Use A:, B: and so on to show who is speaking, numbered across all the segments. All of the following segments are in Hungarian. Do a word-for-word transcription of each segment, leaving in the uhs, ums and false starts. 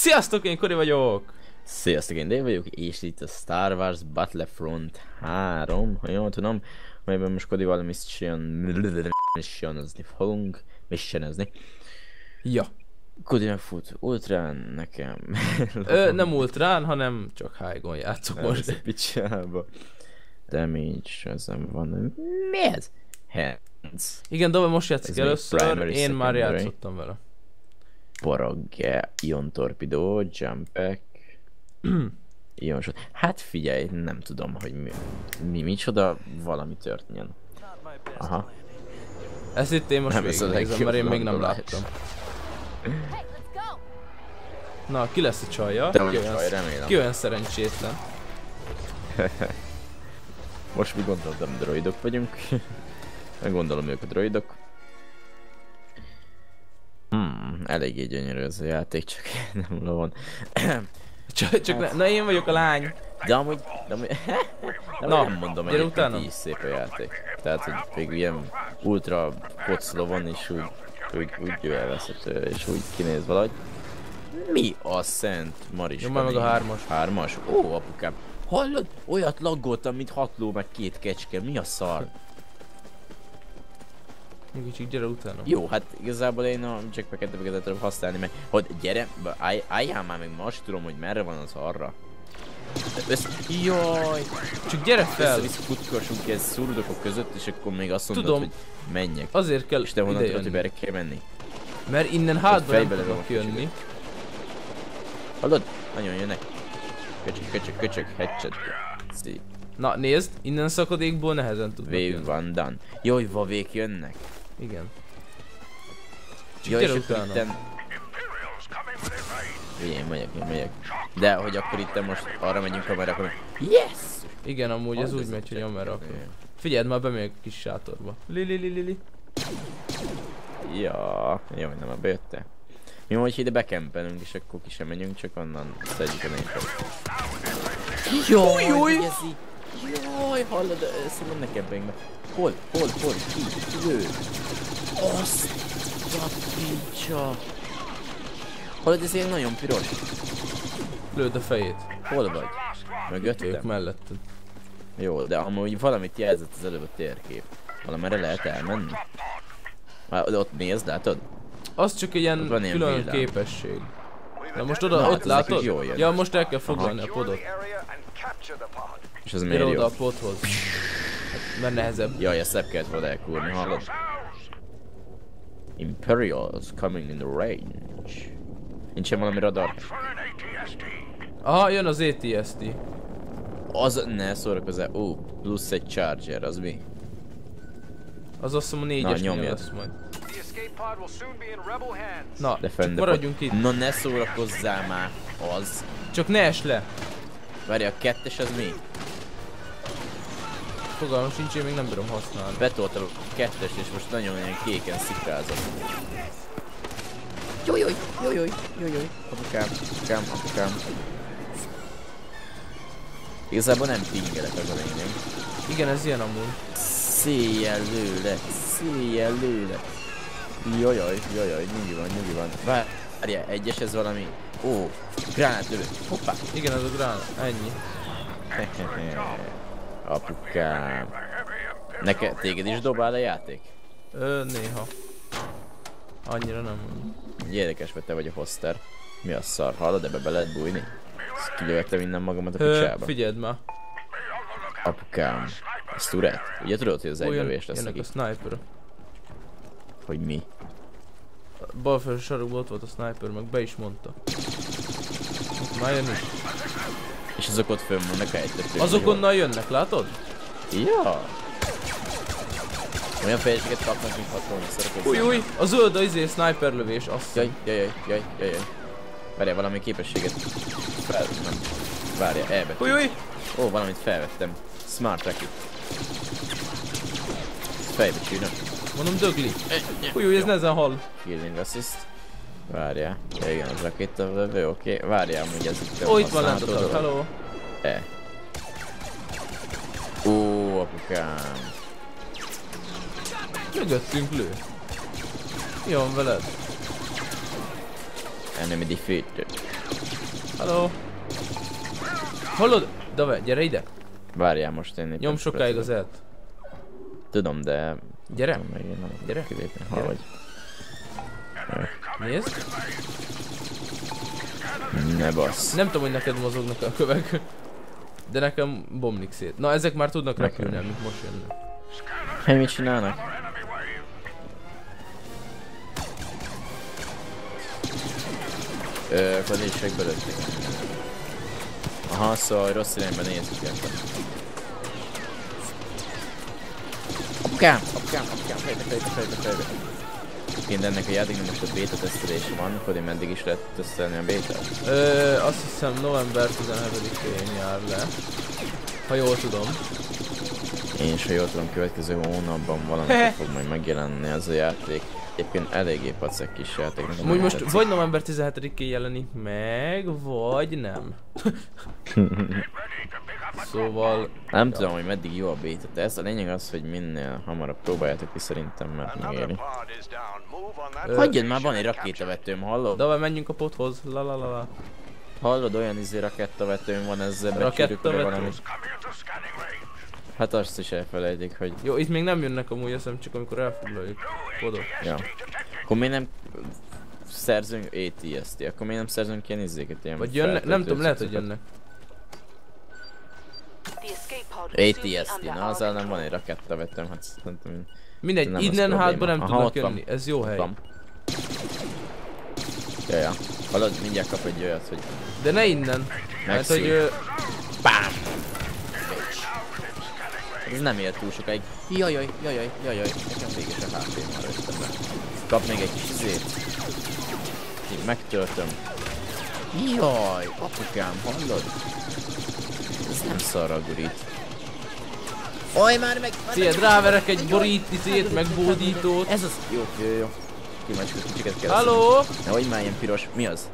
A: Sziasztok, én Kori vagyok!
B: Sziasztok, én Dave vagyok, és itt a Star Wars Battlefront három, ha jól tudom, amelyben most Kodival missionozni fogunk, missionozni.
A: Ja. Kodi
B: megfut ultrán, nekem...
A: Ö, nem ultrán, hanem csak high-gon játszok most.
B: Ez a picsába. Damage, ezen van... Mi ez? Hands.
A: Igen, Dove most játszik
B: ez
A: először,
B: primary,
A: én már
B: secondary.
A: játszottam vele.
B: Porogge, Ion Torpedo, Jumpback... Ion shot. Hát figyelj, nem tudom, hogy mi, mi micsoda, valami történjen. Aha.
A: Ezt itt én most végignézem, mert én még nem láttam. Na, ki lesz a csajja?
B: Ki
A: olyan,
B: csaj, remélem.
A: Ki olyan szerencsétlen?
B: Most mi gondoltam, droidok vagyunk. Meg gondolom ők a droidok. Hmm, eléggé gyönyörű ez a játék, csak nem lovon.
A: Csak, csak ne, na én vagyok a lány.
B: De amúgy, de amúgy, de
A: na,
B: nem mondom
A: egyébként
B: így szép a játék. Tehát, hogy még ilyen ultra kocló van, és úgy, úgy, úgy elveszhető, és úgy kinéz valahogy. Mi a szent Mariska?
A: Jó, már meg a hármas.
B: Hármas? Ó, apukám. Hallod? Olyat laggoltam, mint hat ló, meg két kecske. Mi a szar?
A: Még kicsit, gyere utána.
B: Jó, hát igazából én a jackpacket tudom használni, mert hogy gyere, állj, álljál már meg, most tudom, hogy merre van az arra. Össze... Jaj!
A: Csak gyere fel!
B: Össze-vissza futkassunk ez szurdokok között, és akkor még azt mondod,
A: tudom,
B: hogy menjek.
A: Azért kell
B: és te honnan tudod, hogy
A: jönni.
B: erre kell menni?
A: Mert innen hátba nem tudok jönni.
B: Hallod? Nagyon jönnek. Köcsök, köcsök, köcsök, headshot. Szép.
A: Na nézd, innen szakadékból nehezen tudnak
B: jönni. Van done. Jó, vavék jönnek.
A: Igen.
B: Csak jó, gyere utána. Itten... Én megyek, én megyek. De hogy akkor itt most arra megyünk, amerre akkor... Yes!
A: Igen, amúgy ez úgy megy, hogy amerre akkor. Figyeld, már bemegyek a kis sátorba. Lili, lili, lili.
B: Ja, jó, nem a bejötte. Mi van, hogy ide bekempelünk, és akkor ki sem menjünk, csak onnan szedjük a népet. Jaj, jaj! Jaj, hallod, szerintem ne kempeljünk be. Hol, hol, hol, ki, ki lő? Azt a picsa! Hallod, ez ilyen nagyon piros.
A: Lőd a fejét.
B: Hol vagy? Mögöttem?
A: Ők melletted.
B: Jó, de amúgy valamit jelzett az előbb a térkép. Valamerre lehet elmenni? Már ott nézd, látod?
A: Az csak egy ilyen külön ilyen képesség. Na most oda,
B: na,
A: ott látod? Ja, most el kell foglalni
B: aha.
A: a podot.
B: És ez miért jó?
A: oda a podhoz. Hát, mert nehezebb.
B: Jaj, ezt szebb kellett volna elkúrni, hallod? Imperials coming in the range. Nincsen valami radar?
A: Aha, jön az á té es té.
B: Az ne szórakozzál. Ó, plusz egy charger, az mi?
A: Az azt hiszem a négyesnél lesz majd. Na,
B: de
A: csak maradjunk itt.
B: No, ne szórakozzál már, az.
A: Csak ne es le.
B: Várj, a kettes az mi?
A: Fogalmam sincs, én még nem bírom használni.
B: Betoltam a kettest, és most nagyon ilyen kéken szikrázom.
A: Jojjoj, jojjoj,
B: jojjoj. Apukám, apukám, apukám. Igazából nem pingelek az a lényeg.
A: Igen, ez ilyen amúgy.
B: Széjjel lőlek, széjjel lőlek. Jajaj, jajaj, nyugi van, nyugi van. Várjál, egyes ez valami... Ó, gránátlövő. Hoppá.
A: Igen, ez a gránát, ennyi.
B: Apukám. Neked, téged is dobál a játék?
A: Ö, néha. Annyira nem.
B: Érdekes, mert te vagy a hoster. Mi a szar? Hallod, ebbe be lehet bújni? Ezt kilőttem innen magamat a picsába.
A: Figyeld már.
B: Apukám. Ez turret? Ugye tudod, hogy az egy lövés lesz
A: neki? Jönnek a sniper.
B: Hogy mi?
A: Bal fel sarokban ott volt a sniper, meg be is mondta. Már jön is.
B: És azok ott fönn vannak ejtetők.
A: Azok onnan jönnek, látod?
B: Ja. Olyan fejeséget kapnak, mint hatolni szorokat.
A: Új, új, a zöld a izé sniper lövés, azt.
B: Jaj, jaj, jaj, jaj, jaj, jaj. Várjál, valami képességet fel, nem. Várjál, elvettem.
A: Új, új.
B: Ó, valamit felvettem. Smart Racket. Fejbe csűnök.
A: Mondom, dögli. Új, új, ez nehezen hall.
B: Killing assist. Várjál. Ja, igen, az rakétavövő, oké. Okay. Várjál, amúgy ez itt
A: ó, itt van lent a tag, hello.
B: E. Ó, apukám.
A: Mögöttünk lő. Mi van veled?
B: Enemy defeated.
A: Hello. Hallod? Dave, gyere ide.
B: Várjál most én itt.
A: Nyom sokáig az elt.
B: Tudom, de...
A: Gyere.
B: Tudom, meg én nem
A: Gyere.
B: kilépni. Ha
A: Gyere.
B: vagy.
A: Nézd.
B: Ne bassz.
A: Nem tudom, hogy neked mozognak a kövek. De nekem bomlik szét. Na, ezek már tudnak
B: Nekem
A: repülni,
B: is.
A: amik most jönnek.
B: Hey, mit csinálnak? Ö, vadések belőttek. Aha, szóval rossz irányba nézzük ezt. Apukám, apukám, apukám, fejbe, fejbe, fejbe, fejbe. Én ennek a játéknak most a beta tesztelése van, akkor én meddig is lehet tesztelni a bétát?
A: Ö, azt hiszem november tizenhetedikén jár le. Ha jól tudom.
B: Én is, ha jól tudom, következő hónapban valamikor fog majd megjelenni ez a játék. Egyébként eléggé pacek kis játék.
A: Amúgy most tetszik. Vagy november tizenhetedikén jelenik meg, vagy nem. Szóval...
B: Nem tudom, hogy meddig jó a beta tesz, a lényeg az, hogy minél hamarabb próbáljátok ki szerintem, mert megéri. Hagyjad már, van egy rakétavetőm, hallod?
A: De menjünk a pothoz, la la la la.
B: Hallod, olyan izé rakettavetőm van, ezzel becsürjük le valamit. Hát azt is elfelejtik, hogy...
A: Jó, itt még nem jönnek amúgy, eszem, csak amikor elfoglaljuk podot.
B: Ja. Akkor miért nem szerzünk á té es té? Akkor miért nem szerzünk ilyen izéket, ilyen
A: vagy jönnek, nem tudom, lehet, hogy jönnek.
B: á té es té, na azzal nem van egy rakettavetőm, hát szerintem...
A: Mindegy,
B: nem
A: innen
B: az
A: hátba nem
B: Aha,
A: tudnak
B: ott van.
A: jönni, ez jó hely.
B: Van. Jaja, hallod, mindjárt kap egy olyat, hogy...
A: De ne innen, mert
B: Megszűn.
A: hogy... Ö...
B: Bám! Ez nem ér túl sokáig. Jajaj, jajaj, jajaj, nekem végig a há pé már öttem be. Kap még egy kis izét. Így megtöltöm. Jaj, apukám, hallod? Ez nem szarra gurít. Oj, már meg...
A: Szia, ráverek egy borítizét, meg bódítót.
B: Ez az... Jó, jó, jó. Kimacskod, kicsiket kell.
A: Halló?
B: Nehogy már ilyen piros. Mi az?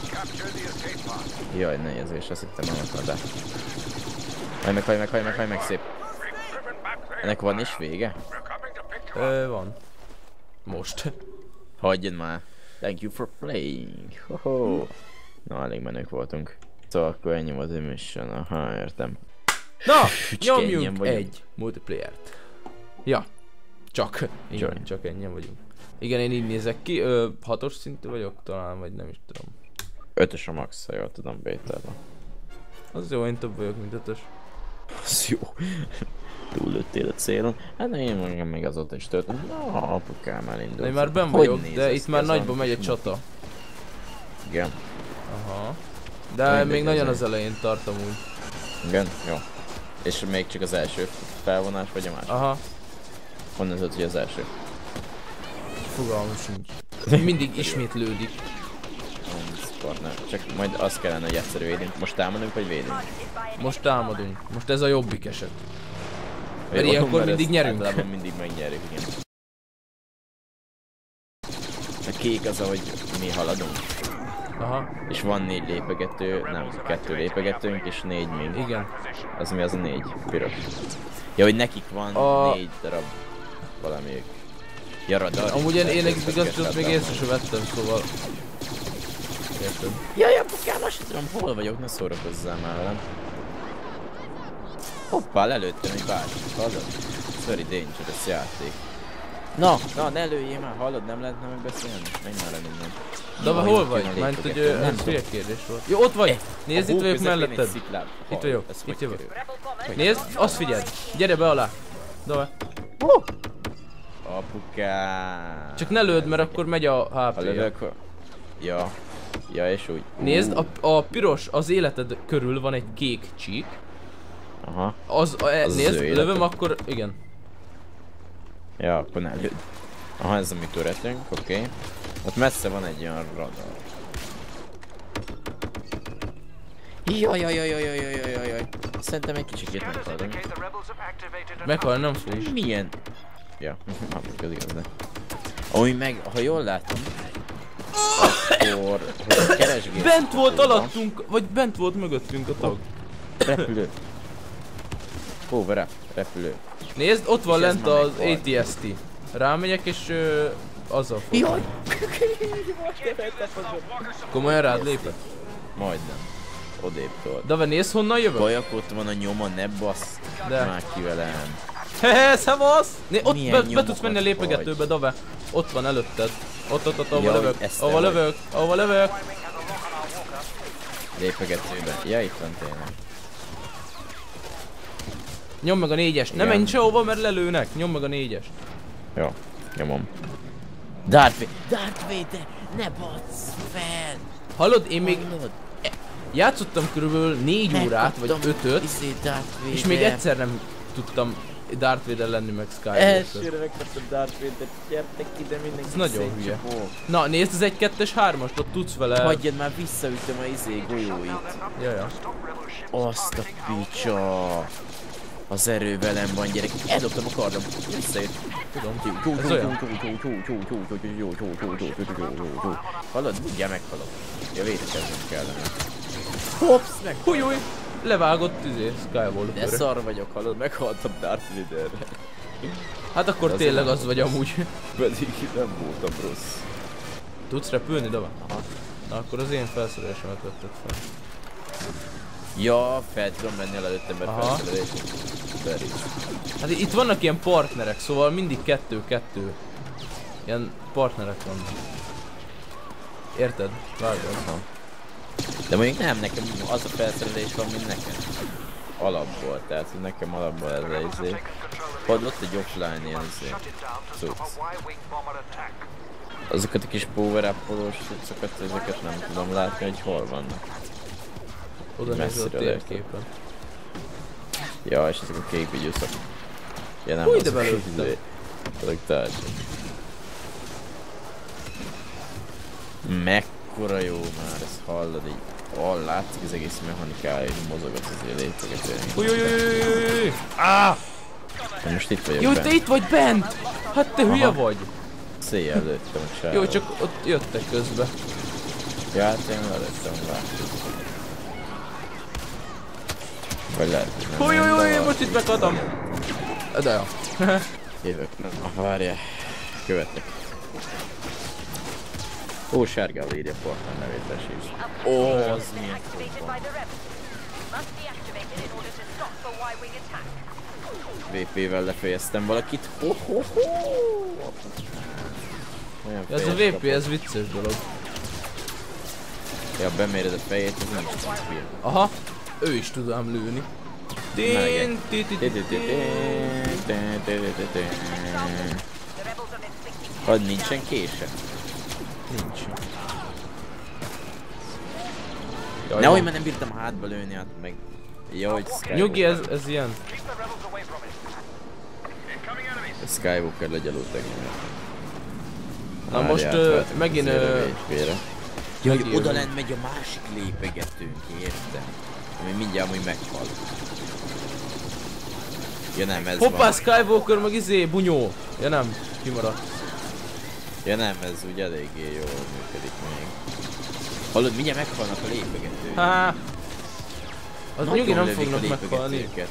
B: Jaj, ne érzés, azt hittem nem akar, de... Hajj meg, hajj meg, hajj meg, hajj meg, szép. Ennek van is vége?
A: Ö, van. Most.
B: Hagyjad már. Thank you for playing. Hoho. Na, elég menők voltunk. Szóval akkor ennyi volt a mission. Aha, értem.
A: Na,
B: Fücske, ennyien
A: nyomjunk
B: vagyunk.
A: egy multiplayer-t. Ja. Csak. Igen,
B: Join.
A: csak ennyien vagyunk. Igen, én így nézek ki. Ö, hatos szintű vagyok talán, vagy nem is tudom.
B: Ötös a max, ha jól tudom, bétában.
A: Az jó, én több vagyok, mint ötös.
B: Az jó. Túllőttél a célon. Hát ne, én mondjam, még azóta is töltöm. Na, apukám elindult.
A: De én már benn
B: Hogy
A: vagyok,
B: néz
A: de
B: ez
A: itt már
B: ki, az
A: nagyban
B: a
A: megy egy
B: kis
A: csata.
B: Igen.
A: Aha. De
B: Mindegy,
A: még nagyon
B: azért.
A: az elején tartom úgy.
B: Igen? Jó. És még csak az első felvonás, vagy a másik?
A: Aha.
B: Honnan tudod, hogy az első?
A: Fogalmam sincs. Mindig ismétlődik.
B: Partner. Csak majd azt kellene, hogy egyszerű védünk. Most támadunk, vagy védünk?
A: Most támadunk. Most ez a jobbik eset. Mert
B: Jó,
A: ilyenkor
B: mert
A: mindig
B: ezt
A: nyerünk.
B: Általában mindig megnyerjük, igen. A kék az, ahogy mi haladunk.
A: Aha.
B: És van négy lépegető, nem, kettő lépegetőnk és négy még.
A: Igen.
B: Az mi az a négy? Piros. Ja, hogy nekik van
A: A-
B: négy darab valami. Ja, radar.
A: Amúgy én, én
B: Ezeket
A: igaz,
B: kell
A: azt még
B: feltámadni.
A: észre sem vettem, szóval... Érted.
B: Jaj, apukám, azt sem tudom, hol vagyok, ne szórakozzál már velem. Hoppá, lelőttem egy bácsit, hallod? Ez very dangerous játék. Na, na, ne lőjél már, hallod, nem lehetne megbeszélni? Menj már el innen.
A: De
B: Jaj,
A: hol
B: jön
A: vagy?
B: a
A: Mert hogy
B: lépegető.
A: ö,
B: Nem
A: ez
B: tudom.
A: hülye kérdés volt. Jó, ott vagy! Nézd,
B: A
A: itt
B: hó
A: vagyok
B: közepén egy
A: melletted.
B: szikláb.
A: Itt
B: Hallod,
A: vagyok,
B: ez
A: itt
B: hogy
A: jövök.
B: kerül?
A: Nézd, azt figyeld! Gyere be alá! Dove.
B: Apukám.
A: Csak ne lőd, mert akkor megy a há
B: Ha
A: pé.
B: lövök, ha- ja. Ja, és úgy.
A: Nézd, a, a piros, az életed körül van egy kék csík.
B: Aha.
A: Az, a, e,
B: Az az
A: nézd,
B: ő
A: lövöm,
B: életed.
A: akkor igen.
B: Ja, akkor ne lőd. Aha, ez a mi töretünk, oké. Okay. Ott messze van egy olyan radar. Jaj, jaj, jaj, jaj, jaj, jaj, jaj, jaj. Szerintem egy kicsikét meghalunk.
A: Meghal, nem fogsz.
B: Milyen? Ja, nem az igaz, de... Ahogy meg, ha jól látom, akkor hogy keresgélsz...
A: Bent volt
B: a tóban,
A: alattunk, vagy bent volt mögöttünk a tag.
B: Repülő. Over up, repülő.
A: Nézd, ott van
B: És ez
A: lent
B: ma
A: az
B: megvan.
A: á té es té. Rámegyek és ö, azzal fog.
B: Jaj!
A: Komolyan rád lépett?
B: Majdnem. Odébb tolt.
A: Dave, nézd honnan jövök?
B: Kajak, ott van a nyoma, ne bassz
A: De.
B: már ki velem.
A: Hehe, szevasz! Né, ott
B: Milyen
A: be, be
B: nyomokat
A: tudsz menni a lépegetőbe, Dave. Ott van előtted. Ott, ott, ott, ahova
B: Ja,
A: lövök.
B: ezt te
A: Ahova
B: vagy.
A: lövök, ahova lövök.
B: Lépegetőbe. Ja, itt van tényleg.
A: Nyom meg a négyes. Ne
B: Igen.
A: menj sehova, mert lelőnek. Nyom meg a négyes.
B: Jó, nyomom. Darth Vader, Darth Vader, ne bacsz fel!
A: Hallod, én még
B: Hallod?
A: játszottam körülbelül négy órát, vagy
B: Megkaptam
A: ötöt,
B: izé Darth Vader.
A: és még egyszer nem tudtam Darth Vader lenni meg Skywalker.
B: Elsőre megkaptam Darth Vader, gyertek ide mindenki.
A: Ez nagyon hülye.
B: szétcsapó.
A: Na, nézd az egy kettes hármast, ott tudsz vele...
B: Hagyjad már, visszaütöm a izé golyóit.
A: Jaja.
B: Azt a picsa. Az erő velem van, gyerek. Eldobtam a kardom. Visszajött.
A: Tudom. Ez olyan.
B: Hallod? Mindjárt meghalok. Ja, védekeznem kellene. Hopsz meg!
A: Hújúj! Levágott izé,
B: De
A: Skywalker.
B: szar vagyok, hallod? Meghaltam Darth Vaderre.
A: Hát akkor
B: Az
A: tényleg
B: nem-
A: az vagy amúgy.
B: Pedig nem voltam rossz.
A: Tudsz repülni, Dava?
B: Aha.
A: Na akkor az én felszerelésemet vetted fel.
B: Ja, fel tudom venni el előttem, mert
A: Aha.
B: felszerelés. Very.
A: Hát itt vannak ilyen partnerek, szóval mindig kettő-kettő. Ilyen partnerek vannak. Érted? Vágod.
B: Aha. De mondjuk nem, nekem az a felszerelés van, mint nekem. Alapból, tehát hogy nekem alapból ez a izé. Pont ott egy offline ilyen izé. Cucc. Azokat a kis power up-olós cuccokat, ezeket nem tudom látni, hogy hol vannak.
A: Oda nézve a
B: Messziről
A: térképen.
B: Ja, és ezek a kék vigyúszak. Ja nem,
A: Húj, de
B: azok
A: belőttem.
B: izé. Azok társak. Mekkora jó már, ezt hallod így. Oh, látszik az egész mechanikája, és mozog az azért létegetően.
A: Hújújújújújújúj! Áh!
B: Most itt vagyok
A: Jó,
B: bent.
A: te itt vagy bent! Hát te hülye
B: Aha.
A: vagy!
B: Széjjel lőttem a sávot.
A: Jó, csak ott jöttek közbe.
B: Ja, hát én lelőttem, látjuk. Vagy lehet, hogy nem.
A: Hújújújúj,
B: nem,
A: most itt megadom! De jó.
B: Jövök, nem. Ah, várjál. Követnek. Ó, sárgával írja partner nevét, tessék. Ó, az milyen fog. vé pé-vel lefejeztem valakit. Ho, ho, ho. Olyan
A: Ez a
B: fejet
A: vé pé,
B: kapott.
A: ez vicces dolog.
B: Ja, beméred a fejét, ez nincs film.
A: Aha, ő is tud ám lőni. Tin, ti, ti, ti, ti.
B: Hogy nincsen kése?
A: Nincs.
B: Nehogy már nem bírtam hátba lőni, hát meg... Jaj, Skywalker.
A: Nyugi, ez, ez ilyen.
B: Skywalker legyalult engem.
A: Na most ö, megint ö,
B: Jaj,
A: megírom.
B: oda lent megy a másik lépegetőnk, értem? Ami mindjárt úgy meghal. Ja nem, ez
A: Hoppá,
B: van.
A: Skywalker meg izé, bunyó. Ja nem, kimaradt.
B: Ja nem, ez úgy eléggé jól működik még. Hallod, mindjárt meghalnak a lépegetők.
A: Há. Az
B: Nagyon
A: nyugi nem
B: lövik a
A: fognak meghalni.
B: lépegetőket.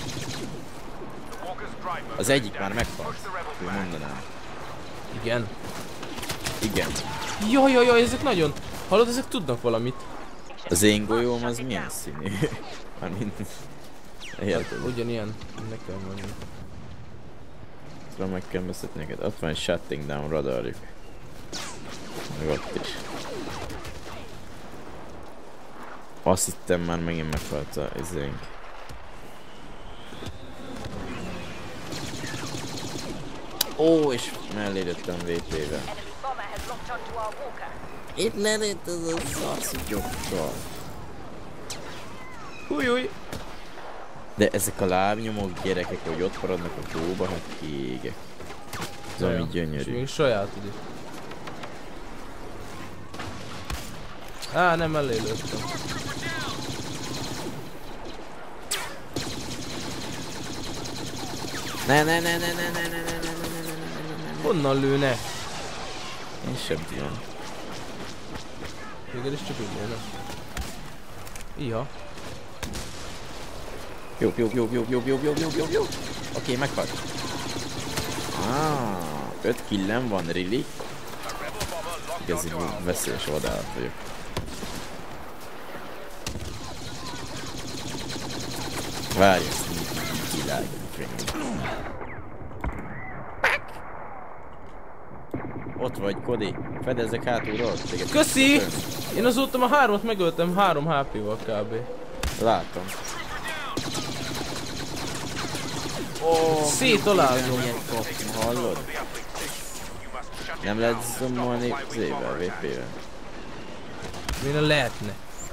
B: Az egyik már meghalt. Úgy mondanám.
A: Igen.
B: Igen.
A: Jaj, jaj, jaj, ezek nagyon... Hallod, ezek tudnak valamit.
B: Az én golyóm az milyen színű? Mármint... Érted?
A: Ugyanilyen. Nekem mondjuk.
B: Tudom, meg kell beszélni neked. Ott van egy shutting down radarjuk. Meg ott is. Azt hittem már megint meghalt a izénk. Ó, és mellé lőttem vé pé-vel. Itt lelőtt az a szarszugyokkal.
A: Húj, húj.
B: De ezek a lábnyomok gyerekek, hogy ott maradnak a tóba, hát kiégek. Ez ami
A: És
B: gyönyörű.
A: még sajátod is. Á, nem mellé lőttem.
B: Ne ne ne ne ne ne ne ne ne ne ne ne ne ne.
A: Honnan lőne?
B: Én sem tudom.
A: Végül is csak úgy lőne. Iha.
B: Jó, jó, jó, jó, jó, jó, jó, jó, jó, jó. Oké, meghalt. Ah, öt killem van, really? Igazi veszélyes vadállat vagyok. Várj, király. Ott vagy, Cody. Fedezzek hátulról.
A: Köszi! Én azóta a hármat megöltem három há pé-val kb.
B: Látom. Oh,
A: szétalálom.
B: Hallod? Nem lehet zoomolni Z-vel, vé pé-vel.
A: Miért lehetne?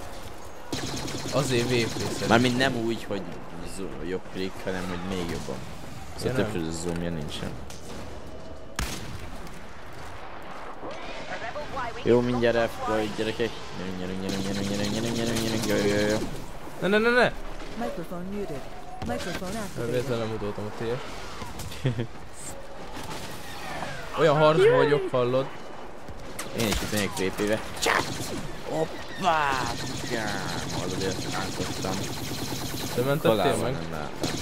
A: Azért vé pé szerint.
B: Mármint nem úgy, hogy jobb klik, hanem hogy még jobban. Szóval
A: ja,
B: többször zoomja nincsen. Jó, mindjárt elfogadj, gyerekek. Gyerünk, gyerünk, gyerünk, gyerünk, gyerünk, gyerünk, gyerünk, gyerünk, jó, jó, jó.
A: Ne, ne, ne, ne!
C: Microphone muted. Microphone activated.
A: Véletlenül mutattam a tiéd. Olyan harcban vagyok, hallod?
B: Én is itt megyek vé pé-be. Hoppá! Bukám! Hallod, ezt ántottam.
A: Te mentettél meg?
B: Nem láttam.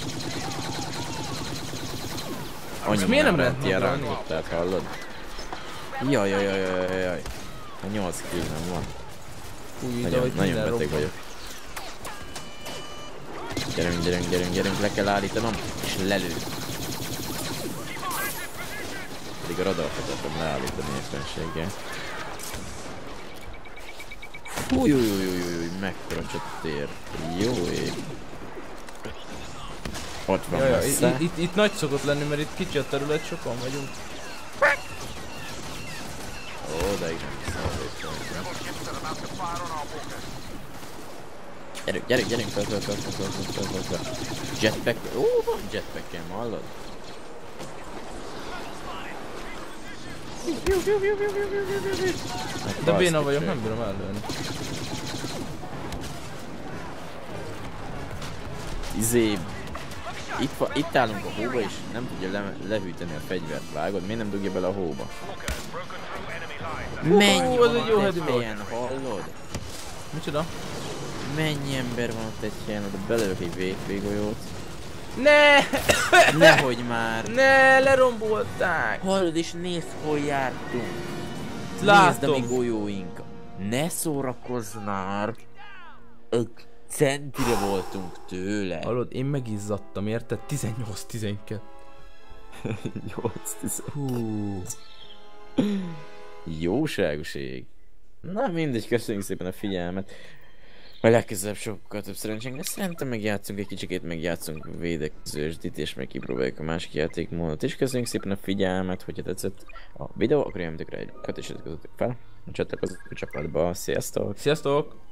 A: Ezt miért nem lehet
B: ilyen
A: mondani?
B: ránkottát, hallod? Jaj, jaj, jaj, jaj, jaj. A nyolc kill nem van.
A: Úgy,
B: Nagyon,
A: ahogy
B: nagyon
A: minden
B: beteg
A: robban.
B: vagyok. Gyerünk, gyerünk, gyerünk, gyerünk, le kell állítanom, és lelő. Pedig a radart akartam leállítani éppenséggel. Fújújújújújúj, mekkora csattér. Jó ég. Ott van
A: Jaja,
B: messze.
A: itt, itt, itt nagy szokott lenni, mert itt kicsi a terület, sokan vagyunk.
B: Ó, de igen, gyerünk, gyerünk, gyerünk, fel, fel, fel, fel, fel, fel, fel, fel. Jetpack, ó, van jetpackem, hallod?
A: De béna vagyok, nem bírom ellőni.
B: Izé... Itt, va, itt állunk a hóba és nem tudja le, lehűteni a fegyvert, vágod? Miért nem dugja bele a hóba? Mennyi
A: az
B: van
A: egy jó
B: ott
A: headshot.
B: egy helyen, hallod?
A: Micsoda?
B: Mennyi ember van ott egy helyen, oda belövök egy vé pé golyót.
A: Ne!
B: Nehogy már!
A: Ne, lerombolták!
B: Hallod, és nézd, hol jártunk!
A: Látom.
B: Nézd a mi golyóink! Ne szórakozz már! Egy centire voltunk tőle!
A: Hallod, én megizzadtam, érted? tizennyolc tizenkettő.
B: nyolc tizenkettő.
A: Hú.
B: Jóságoség. Na mindegy, köszönjük szépen a figyelmet. Majd legközelebb sokkal több szerencsénk lesz. Szerintem megjátszunk egy kicsikét, megjátszunk védekezősdit, és meg kipróbáljuk a másik játékmódot. És köszönjük szépen a figyelmet, hogyha tetszett a videó, akkor jelentőkre egy kötését közöttük fel. Csatlakozzatok a csapatba. Sziasztok!
A: Sziasztok!